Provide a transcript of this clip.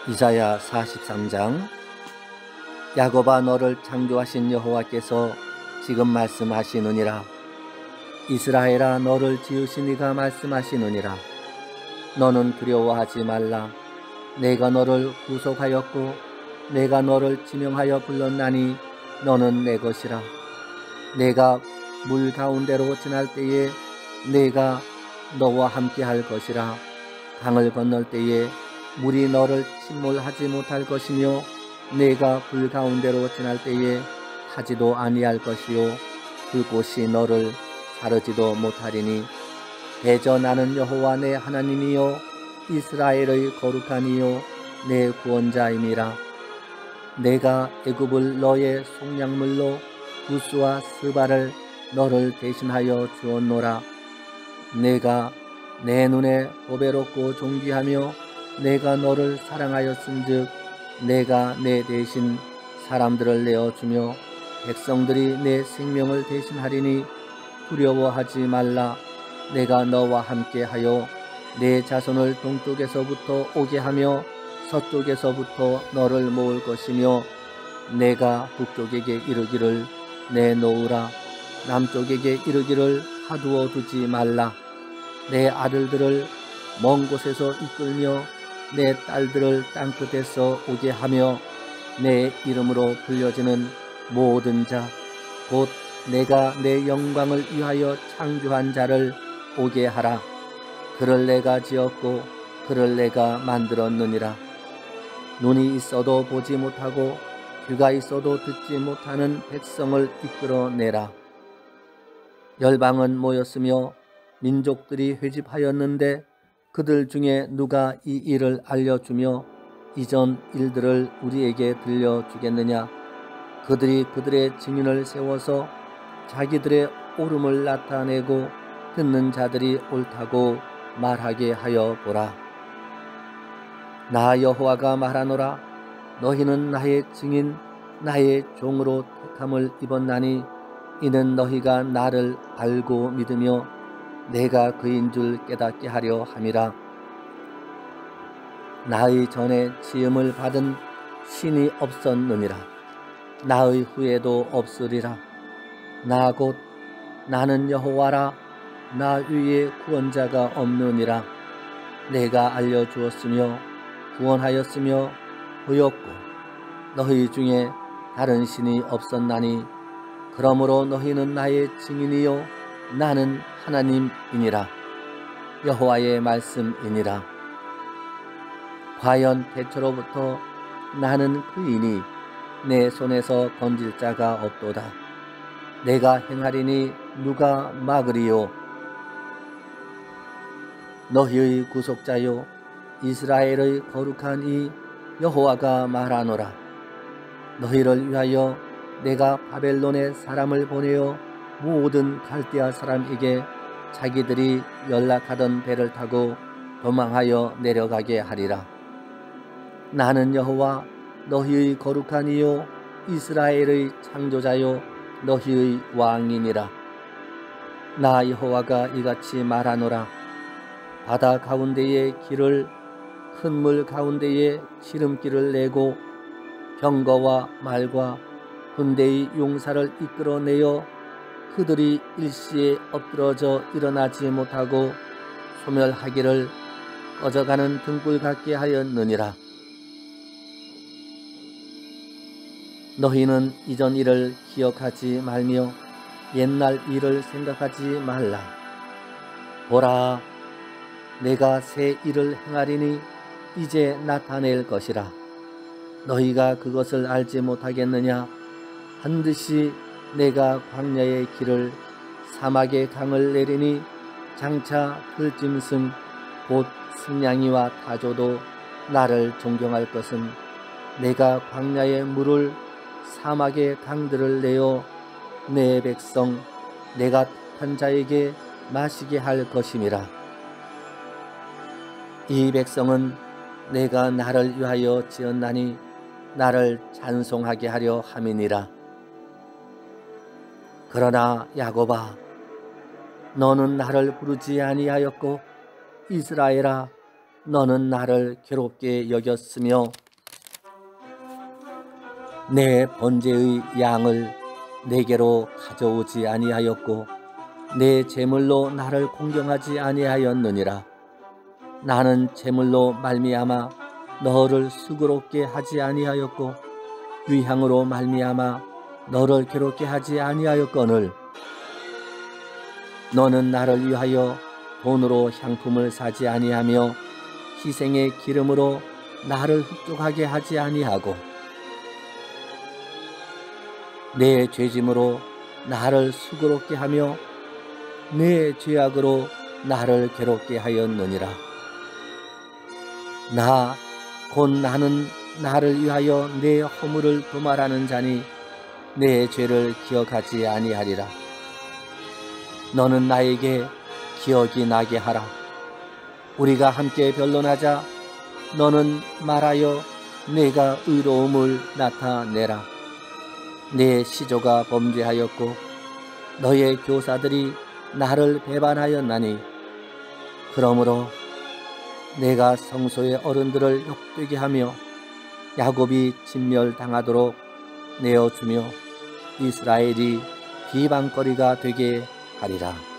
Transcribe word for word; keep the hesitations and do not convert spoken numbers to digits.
이사야 사십삼 장. 야곱아, 너를 창조하신 여호와께서 지금 말씀하시느니라. 이스라엘아, 너를 지으신 이가 말씀하시느니라. 너는 두려워하지 말라. 내가 너를 구속하였고 내가 너를 지명하여 불렀나니 너는 내 것이라. 내가 물 가운데로 지날 때에 내가 너와 함께 할 것이라. 강을 건널 때에 물이 너를 침몰하지 못할 것이며 내가 불 가운데로 지날 때에 타지도 아니할 것이요 불꽃이 너를 사르지도 못하리니 대저 나는 여호와 내 하나님이요 이스라엘의 거룩한 이요 내 구원자임이라. 내가 애굽을 너의 속량물로 구스와 스바를 너를 대신하여 주었노라. 내가 내 눈에 보배롭고 존귀하며 내가 너를 사랑하였은즉 내가 내 대신 사람들을 내어주며 백성들이 내 생명을 대신하리니 두려워하지 말라. 내가 너와 함께하여 내 자손을 동쪽에서부터 오게 하며 서쪽에서부터 너를 모을 것이며 내가 북쪽에게 이르기를 내놓으라. 남쪽에게 이르기를 가두어 두지 말라. 내 아들들을 먼 곳에서 이끌며 내 딸들을 땅끝에서 오게 하며 내 이름으로 불려지는 모든 자 곧 내가 내 영광을 위하여 창조한 자를 오게 하라. 그를 내가 지었고 그를 내가 만들었느니라. 눈이 있어도 보지 못하고 귀가 있어도 듣지 못하는 백성을 이끌어내라. 열방은 모였으며 민족들이 회집하였는데 그들 중에 누가 이 일을 알려주며 이전 일들을 우리에게 들려주겠느냐. 그들이 그들의 증인을 세워서 자기들의 옳음을 나타내고 듣는 자들이 옳다고 말하게 하여 보라. 나 여호와가 말하노라. 너희는 나의 증인 나의 종으로 택함을 입었나니 이는 너희가 나를 알고 믿으며 내가 그인 줄 깨닫게 하려 함이라. 나의 전에 지음을 받은 신이 없었느니라. 나의 후에도 없으리라. 나 곧 나는 여호와라. 나 위에 구원자가 없느니라. 내가 알려주었으며 구원하였으며 보였고 너희 중에 다른 신이 없었나니 그러므로 너희는 나의 증인이요 나는 하나님이니라. 여호와의 말씀이니라. 과연 태초로부터 나는 그이니 내 손에서 건질 자가 없도다. 내가 행하리니 누가 막으리요. 너희의 구속자요 이스라엘의 거룩한 이 여호와가 말하노라. 너희를 위하여 내가 바벨론에 사람을 보내어 모든 갈대아 사람에게 자기들이 연락하던 배를 타고 도망하여 내려가게 하리라. 나는 여호와 너희의 거룩한 이요 이스라엘의 창조자요 너희의 왕이니라. 나 여호와가 이같이 말하노라. 바다 가운데에 길을 큰 물 가운데에 지름길을 내고 병거와 말과 군대의 용사를 이끌어내어 그들이 일시에 엎드러져 일어나지 못하고 소멸하기를 꺼져가는 등불 같게 하였느니라. 너희는 이전 일을 기억하지 말며 옛날 일을 생각하지 말라. 보라, 내가 새 일을 행하리니 이제 나타낼 것이라. 너희가 그것을 알지 못하겠느냐. 반드시 내가 광야의 길을 사막의 강을 내리니 장차 들짐승 곧 승냥이와 타조도 나를 존경할 것은 내가 광야의 물을 사막의 강들을 내어 내 백성 내가 택한 자에게 마시게 할 것임이라. 이 백성은 내가 나를 위하여 지었나니 나를 찬송하게 하려 함이니라. 그러나 야곱아, 너는 나를 부르지 아니하였고 이스라엘아, 너는 나를 괴롭게 여겼으며 내 번제의 양을 내게로 가져오지 아니하였고 내 제물로 나를 공경하지 아니하였느니라. 나는 제물로 말미암아 너를 수고롭게 하지 아니하였고 위향으로 말미암아 너를 괴롭게 하지 아니하였거늘 너는 나를 위하여 돈으로 향품을 사지 아니하며 희생의 기름으로 나를 흡족하게 하지 아니하고 내 죄짐으로 나를 수고롭게 하며 내 죄악으로 나를 괴롭게 하였느니라. 나 곧 나는 나를 위하여 내 허물을 도말하는 자니 내 죄를 기억하지 아니하리라. 너는 나에게 기억이 나게 하라. 우리가 함께 변론하자. 너는 말하여 내가 의로움을 나타내라. 내 시조가 범죄하였고 너의 교사들이 나를 배반하였나니 그러므로 내가 성소의 어른들을 욕되게 하며 야곱이 진멸당하도록 내어주며 이스라엘이 비방거리가 되게 하리라.